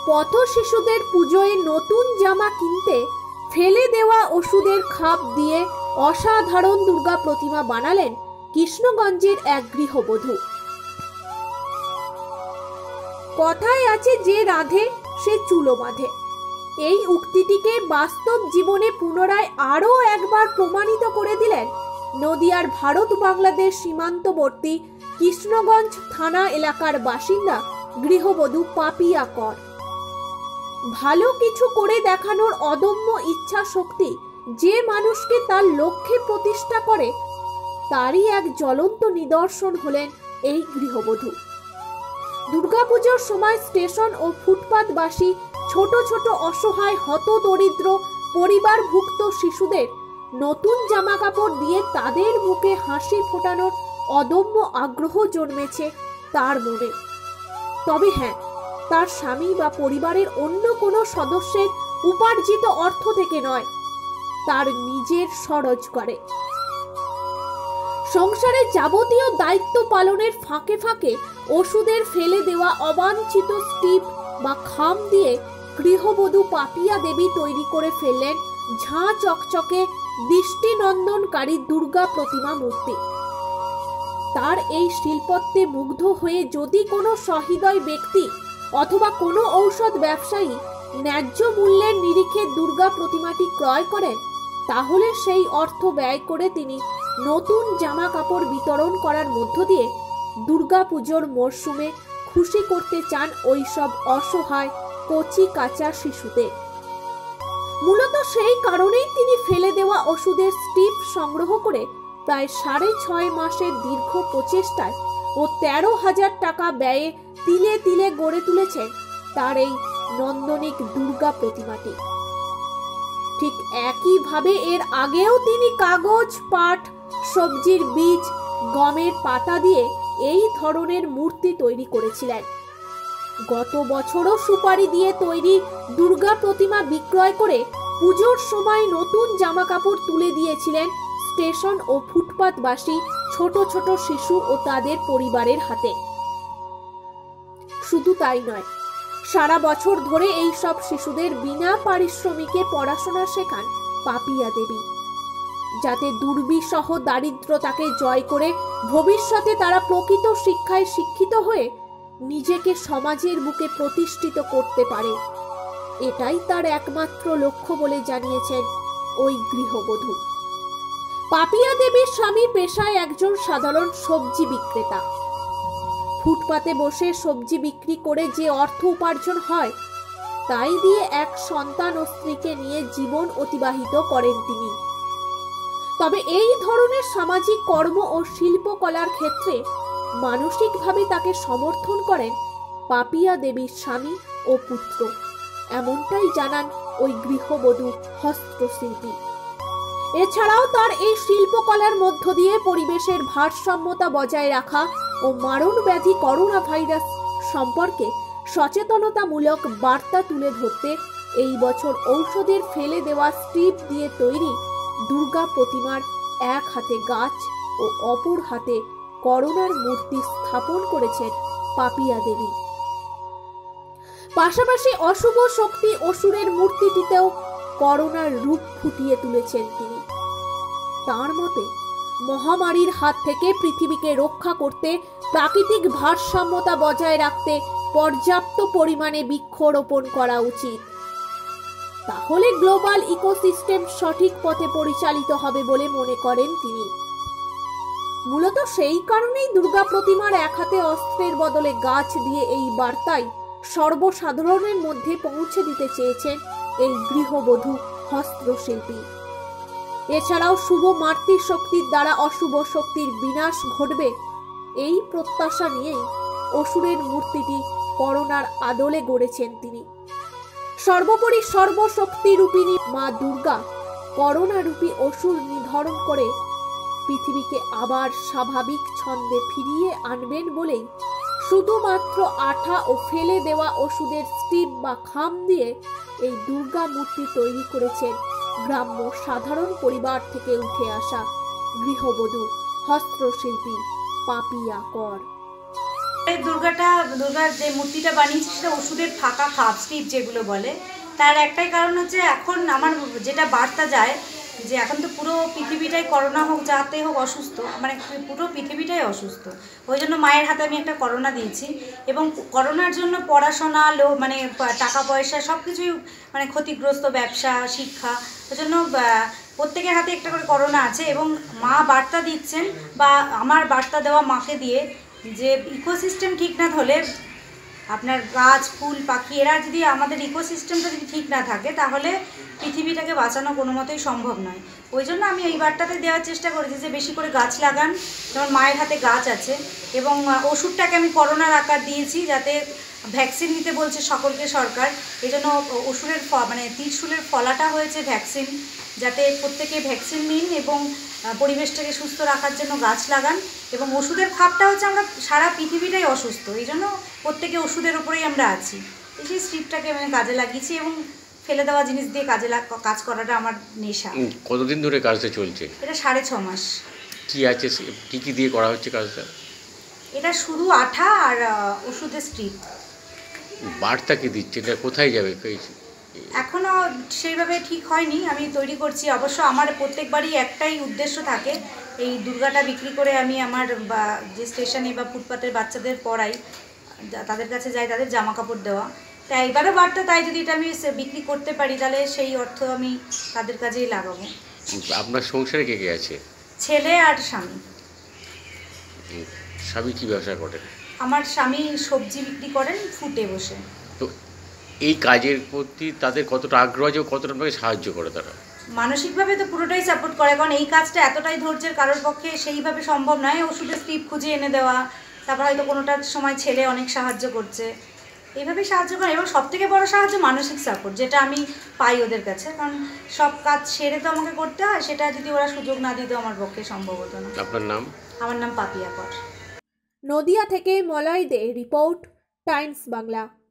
পথ শিশুদের পুজোয় নতুন জামা কিনতে ফেলে দেওয়া ওষুধের খাপ দিয়ে অসাধারণ দুর্গা প্রতিমা বানালেন কৃষ্ণগঞ্জের এক গৃহবধূ। কথায় আছে, যে রাঁধে সে চুলো বাঁধে। এই উক্তিটিকে বাস্তব জীবনে পুনরায় আরও একবার প্রমাণিত করে দিলেন নদিয়ার ভারত বাংলাদেশ সীমান্তবর্তী কৃষ্ণগঞ্জ থানা এলাকার বাসিন্দা গৃহবধূ পাপিয়া কর। ভালো কিছু করে দেখানোর অদম্য ইচ্ছা শক্তি যে মানুষকে তার লক্ষ্যে প্রতিষ্ঠা করে, তারই এক জ্বলন্ত নিদর্শন হলেন এই গৃহবধূ। দুর্গাপুজোর সময় স্টেশন ও ফুটপাতবাসী ছোট ছোট অসহায় হতদরিদ্র পরিবারভুক্ত শিশুদের নতুন জামা কাপড় দিয়ে তাদের মুখে হাসি ফোটানোর অদম্য আগ্রহ জন্মেছে তার মনে। তবে হ্যাঁ, তার স্বামী বা পরিবারের অন্য কোনো সদস্যের উপার্জিত অর্থ থেকে নয়, তার নিজের স্বরোজগারে। সংসারে যাবতীয় দায়িত্ব পালনের ফাঁকে ফাঁকে ওষুধের ফেলে দেওয়া অবাঞ্ছিত স্টিপ বা খাম দিয়ে গৃহবধূ পাপিয়া দেবী তৈরি করে ফেললেন ঝাঁ চকচকে দৃষ্টিনন্দনকারী দুর্গা প্রতিমা মূর্তি। তার এই শিল্পত্বে মুগ্ধ হয়ে যদি কোনো সহৃদয় ব্যক্তি অথবা কোনো ঔষধ ব্যবসায়ী ন্যায্য মূল্যের নিরিখে দুর্গা প্রতিমাটি ক্রয় করেন, তাহলে সেই অর্থ ব্যয় করে তিনি নতুন জামা কাপড় বিতরণ করার মধ্য দিয়ে দুর্গাপুজোর মরশুমে খুশি করতে চান ওইসব অসহায় কচি কাঁচা শিশুদের। মূলত সেই কারণেই তিনি ফেলে দেওয়া ওষুধের স্টিপ সংগ্রহ করে প্রায় 6.5 মাসের দীর্ঘ প্রচেষ্টায় ও 13,000 টাকা ব্যয়ে তিলে তিলে গড়ে তুলেছেন তার এই নন্দনিক দুর্গা প্রতিমাটি। ঠিক একইভাবে এর আগেও তিনি কাগজ, পাট, সবজির বীজ, গমের পাতা দিয়ে এই ধরনের মূর্তি তৈরি করেছিলেন। গত বছরও সুপারি দিয়ে তৈরি দুর্গা প্রতিমা বিক্রয় করে পুজোর সময় নতুন জামা কাপড় তুলে দিয়েছিলেন স্টেশন ও ফুটপাতবাসী ছোট ছোট শিশু ও তাদের পরিবারের হাতে। শুধু তাই নয়, সারা বছর ধরে এই সব শিশুদের বিনা পারিশ্রমিকে পড়াশোনা শেখান পাপিয়া দেবী, যাতে দুর্বিষহ দারিদ্রতাকে জয় করে ভবিষ্যতে তারা প্রকৃত শিক্ষায় শিক্ষিত হয়ে নিজেকে সমাজের বুকে প্রতিষ্ঠিত করতে পারে। এটাই তার একমাত্র লক্ষ্য বলে জানিয়েছেন ওই গৃহবধূ। পাপিয়া দেবীর স্বামী পেশায় একজন সাধারণ সবজি বিক্রেতা। ফুটপাতে বসে সবজি বিক্রি করে যে অর্থ উপার্জন হয়, তাই দিয়ে এক সন্তান ও স্ত্রীকে নিয়ে জীবন অতিবাহিত করেন তিনি। তবে এই ধরনের সামাজিক কর্ম ও শিল্পকলার ক্ষেত্রে মানসিকভাবে তাকে সমর্থন করেন পাপিয়া দেবীর স্বামী ও পুত্র, এমনটাই জানান ওই গৃহবধূ হস্তশিল্পী। এছাড়াও তার এই শিল্পকলার মধ্য দিয়ে পরিবেশের ভারসাম্যতা বজায় রাখা ও মারণ ব্যাধি করোনা ভাইরাস সম্পর্কে সচেতনতামূলক বার্তা তুলে ধরতে এই বছর ঔষধের ফেলে দেওয়া স্ট্রিপ দিয়ে তৈরি দুর্গা প্রতিমার এক হাতে গাছ ও অপর হাতে করোনার মূর্তি স্থাপন করেছেন পাপিয়া দেবী। পাশাপাশি অশুভ শক্তি অসুরের মূর্তিটিতেও করোনার রূপ ফুটিয়ে তুলেছেন তিনি। তার মতে, মহামারীর হাত থেকে পৃথিবীকে রক্ষা করতে প্রাকৃতিক ভারসাম্যতা বজায় রাখতে পর্যাপ্ত পরিমাণে বৃক্ষরোপণ করা উচিত। তাহলে গ্লোবাল ইকোসিস্টেম সঠিক পথে পরিচালিত হবে বলে মনে করেন তিনি। মূলত সেই কারণেই দুর্গা প্রতিমার এক হাতে অস্ত্রের বদলে গাছ দিয়ে এই বার্তাই সর্বসাধারণের মধ্যে পৌঁছে দিতে চেয়েছেন এই গৃহবধূ হস্তশিল্পী। এছাড়াও শুভ মাতৃশক্তির দ্বারা অশুভ শক্তির বিনাশ ঘটবে, এই প্রত্যাশা নিয়েই অসুরের মূর্তিটি করোনার আদলে গড়েছেন তিনি। সর্বোপরি সর্বশক্তি রূপিণী মা দুর্গা করোনা রূপী অসুর নিধন করে পৃথিবীকে আবার স্বাভাবিক ছন্দে ফিরিয়ে আনবেন বলেই শুধুমাত্র আঠা ও ফেলে দেওয়া ওষুধের স্টিপ বা খাম দিয়ে এই দুর্গা মূর্তি তৈরি করেছেন গ্রাম্য সাধারণ পরিবার থেকে উঠে আসা গৃহবধূ হস্তশিল্পী পাপিয়া কর। এই দুর্গার যে মূর্তিটা বানিয়েছি সেটা ওষুধের ফাঁকা খাপ স্ট্রিপ যেগুলো বলে। তার একটাই কারণ হচ্ছে এখন আমার যেটা বার্তা যায় যে এখন তো পুরো পৃথিবীটাই করোনা হোক যাতে হোক অসুস্থ, মানে পুরো পৃথিবীটাই অসুস্থ। ওই জন্য মায়ের হাতে আমি একটা করোনা দিয়েছি এবং করোনার জন্য পড়াশোনা মানে টাকা পয়সা সব কিছুই মানে ক্ষতিগ্রস্ত, ব্যবসা, শিক্ষা। ওই জন্য প্রত্যেকের হাতে একটা করে করোনা আছে এবং মা বার্তা দিচ্ছেন বা আমার বার্তা দেওয়া মাকে দিয়ে যে ইকোসিস্টেম ঠিক না হলে আপনার গাছ ফুল পাখি এরা যদি আমাদের ইকোসিস্টেমটা যদি ঠিক না থাকে তাহলে পৃথিবীটাকে বাঁচানো কোনো মতেই সম্ভব নয়। ওই জন্য আমি এই বার্তাটা দেওয়ার চেষ্টা করেছি যে বেশি করে গাছ লাগান, যেমন মায়ের হাতে গাছ আছে। এবং ওষুধটাকে আমি করোনার আকার দিয়েছি যাতে ভ্যাকসিন নিতে বলছে সকলকে সরকার, এই জন্য ওষুধের মানে ত্রিশূলের ফলাটা হয়েছে ভ্যাকসিন, যাতে প্রত্যেকে ভ্যাকসিন নিন এবং পরিবেশটাকে সুস্থ রাখার জন্য গাছ লাগান। এবং ওষুধের খাপটা হচ্ছে আমরা সারা পৃথিবীটাই অসুস্থ, এই জন্য প্রত্যেকে ওষুধের উপরেই আমরা আছি। সেই স্ট্রিপটাকে আমি কাজে লাগিয়েছি এবং ফেলে দেওয়া জিনিস দিয়ে কাজ করাটা আমার নেশা। কতদিন ধরে কাজটা চলছে? এটা 6.5 মাস। কি আছে, কি দিয়ে করা হচ্ছে কাজটা? এটা শুধু আঠা আর ওষুধের স্ট্রিপ। বার্তা কি দিচ্ছে, এটা কোথায় যাবে? এখনও সেইভাবে ঠিক হয়নি, আমি তৈরি করছি। অবশ্য আমার প্রত্যেকবারই একটাই উদ্দেশ্য থাকে, এই দুর্গাটা বিক্রি করে আমি আমার যে স্টেশনে বা ফুটপাতের বাচ্চাদের পড়াই, তাদের কাছে যাই, তাদের জামা কাপড় দেওয়া। তাই এবারও বার্তা তাই, যদি এটা আমি বিক্রি করতে পারি তাহলে সেই অর্থ আমি তাদের কাছেই লাগাবো। আপনার সংসারে কে কে আছে? ছেলে আর স্বামী। স্বামী কি ব্যবসা করেন? আমার স্বামী সবজি বিক্রি করেন ফুটে বসে। তো এই কাজের প্রতি তাদের কতটা আগ্রহ আছে, কতটা আপনাকে সাহায্য করে তারা? মানসিকভাবে তো পুরোটাই সাপোর্ট করে, কারণ এই কাজটা এতটাই ধৈর্যের, কারোর পক্ষে সেইভাবে সম্ভব নয়। ওষুধের স্ট্রিপ খুঁজে এনে দেওয়া, তারপর হয়তো কোনোটার সময় ছেলে অনেক সাহায্য করছে, এইভাবেই সাহায্য করে। এবং সবথেকে বড় সাহায্য মানসিক সাপোর্ট, যেটা আমি পাই ওদের কাছে, কারণ সব কাজ সেরে তো আমাকে করতে হয়, সেটা যদি ওরা সুযোগ না দিত আমার পক্ষে সম্ভব হতো না। আপনার নাম? আমার নাম পাপিয়া কর। নদিয়া থেকে মলয় দে রিপোর্ট, টাইমস বাংলা।